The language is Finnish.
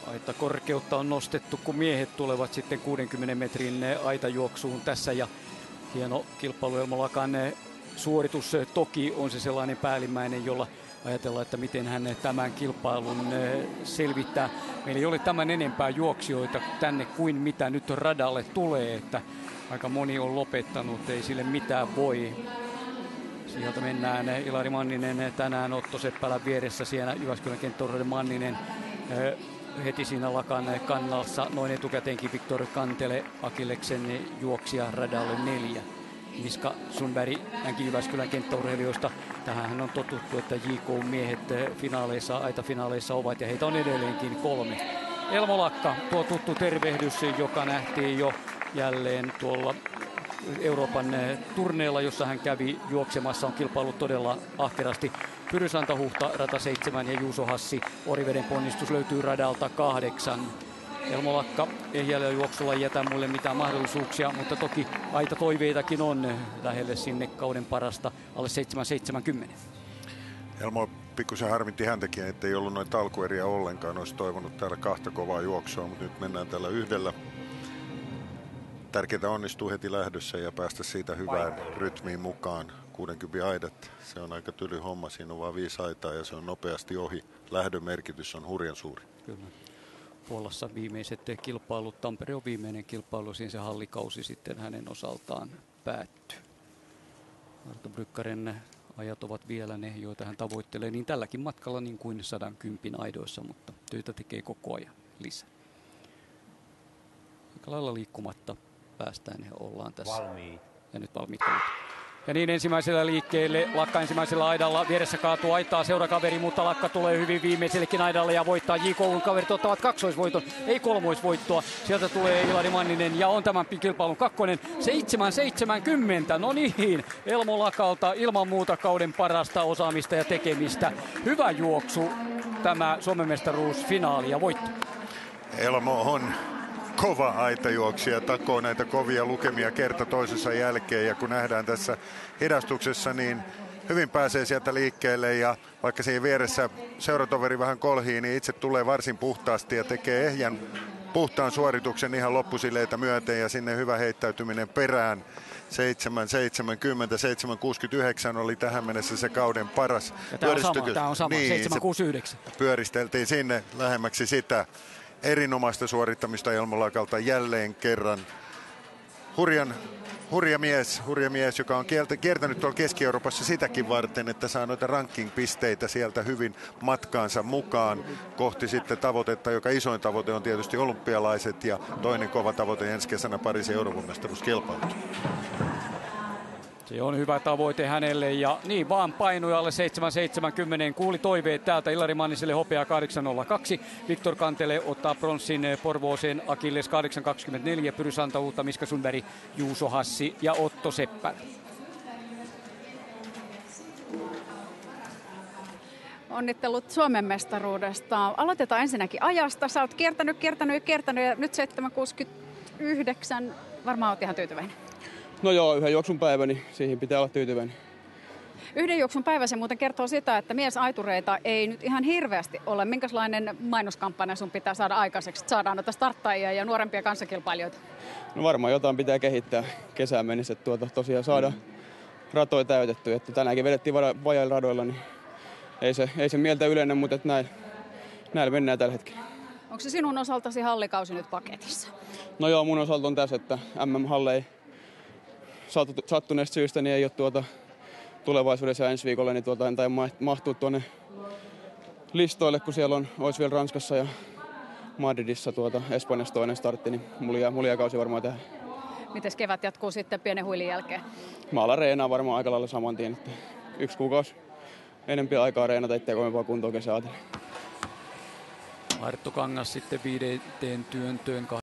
Aitakorkeutta on nostettu, kun miehet tulevat sitten 60 metrin aitajuoksuun tässä. Ja hieno kilpailu Elmo Lakan suoritus toki on se sellainen päällimmäinen, jolla ajatellaan, että miten hän tämän kilpailun selvittää. Meillä ei ole tämän enempää juoksijoita tänne kuin mitä nyt radalle tulee, että aika moni on lopettanut, ei sille mitään voi. Sieltä mennään Ilari Manninen tänään Otto Seppälän vieressä, siellä Jyväskylän Kenttoriden Manninen heti siinä Lakan kannassa, noin etukäteenkin Viktor Kantele, Akilleksen juoksija radalle 4. Miska Sundberg, hänkin Jyväskylän kenttäurheilijoista. Tähän on totuttu, että JK-miehet finaaleissa, aitafinaaleissa ovat, ja heitä on edelleenkin 3. Elmo Lakka, tuo tuttu tervehdys, joka nähtiin jo jälleen tuolla Euroopan turneella, jossa hän kävi juoksemassa, on kilpailut todella ahkerasti. Pyry Santahuhta, rata 7 ja Juuso Hassi, Oriveden ponnistus löytyy radalta 8. Elmo Lakka ehjällä juoksulla ei jätä muille mitään mahdollisuuksia, mutta toki aita toiveitakin on lähelle sinne kauden parasta, alle 7.70. Elmo pikkusen harmitti häntäkin, ettei ollut noita alkueriä ollenkaan. Olisi toivonut täällä 2 kovaa juoksua, mutta nyt mennään tällä 1. Tärkeintä onnistuu heti lähdössä ja päästä siitä hyvään rytmiin mukaan. 60 aidat, se on aika tyly homma, siinä on vain 5 aitaa ja se on nopeasti ohi. Lähdön merkitys on hurjan suuri. Kyllä. Puolassa viimeiset kilpailut, Tampere on viimeinen kilpailu, siinä se hallikausi sitten hänen osaltaan päättyy. Arto Brykkaren ajat ovat vielä ne, joita hän tavoittelee niin tälläkin matkalla niin kuin 110 aidoissa, mutta töitä tekee koko ajan lisää. Aika lailla liikkumatta päästään ja ollaan tässä. Valmiit. Ja nyt valmiit. Ja niin ensimmäisellä liikkeelle, Lakka ensimmäisellä aidalla, vieressä kaatuu aitaa seurakaveri, mutta Lakka tulee hyvin viimeisellekin aidalle ja voittaa. JK:n kaverit ottavat kaksoisvoiton, ei kolmoisvoittoa. Sieltä tulee Ilari Manninen ja on tämän kilpailun 2. 7.70, no niin, Elmo Lakalta ilman muuta kauden parasta osaamista ja tekemistä. Hyvä juoksu, tämä Suomen mestaruusfinaali ja voitto. Elmo on kova aitajuoksija, takoo näitä kovia lukemia kerta toisensa jälkeen, ja kun nähdään tässä hidastuksessa, niin hyvin pääsee sieltä liikkeelle, ja vaikka siinä vieressä seuratoveri vähän kolhii, niin itse tulee varsin puhtaasti ja tekee ehjän puhtaan suorituksen ihan loppusileitä myöten, ja sinne hyvä heittäytyminen perään. 7.70, 7.69 oli tähän mennessä se kauden paras. Ja tämä on sama, niin, 7.69. Pyöristeltiin sinne lähemmäksi sitä. Erinomaista suorittamista Elmo Lakalta jälleen kerran. Hurja mies, joka on kiertänyt tuolla Keski-Euroopassa sitäkin varten, että saa noita ranking-pisteitä sieltä hyvin matkaansa mukaan kohti sitten tavoitetta, joka isoin tavoite on tietysti olympialaiset ja toinen kova tavoite ensi kesänä Pariisin Euroopan mestaruuskilpailut. Se on hyvä tavoite hänelle ja niin vaan painui alle 7.70. Kuuli toiveet täältä Ilari Manniselle hopea 8.02. Viktor Kantele ottaa pronssin Porvooseen, Akilles 8.24. Pyry Santahuhta, Miska Sundberg, Juuso Hassi ja Otto Seppälä. Onnittelut Suomen mestaruudesta. Aloitetaan ensinnäkin ajasta. Sä oot kiertänyt ja nyt 7.69. Varmaan oot ihan tyytyväinen. No joo, 1 juoksun päivä, niin siihen pitää olla tyytyväinen. 1 juoksun päivä se muuten kertoo sitä, että miesaitureita ei nyt ihan hirveästi ole. Minkälainen mainoskampanja sun pitää saada aikaiseksi, että saadaan noita starttajia ja nuorempia kanssakilpailijoita? No varmaan jotain pitää kehittää kesään mennessä, että tosiaan saada ratoja täytettyä. Että tänäänkin vedettiin vajailla radoilla, niin ei se mieltä yleinen, mutta että näillä mennään tällä hetkellä. Onko se sinun osaltasi hallikausi nyt paketissa? No joo, mun osalta on tässä, että MM-halle ei sattuneesta syystä niin ei ole tulevaisuudessa ja ensi viikolla niin tai mahtuu tuonne listoille, kun siellä olisi vielä Ranskassa ja Madridissa Espanjassa toinen startti, niin mulla jää kausi varmaan tähän. Mites kevät jatkuu sitten pienen huilin jälkeen? Mä alan reenaa varmaan aika lailla saman tien, että 1 kuukausi enempi aikaa reenata itseä kovempaa kuntoa kesää ajatellen. Arttu Kangas sitten 5. työntöön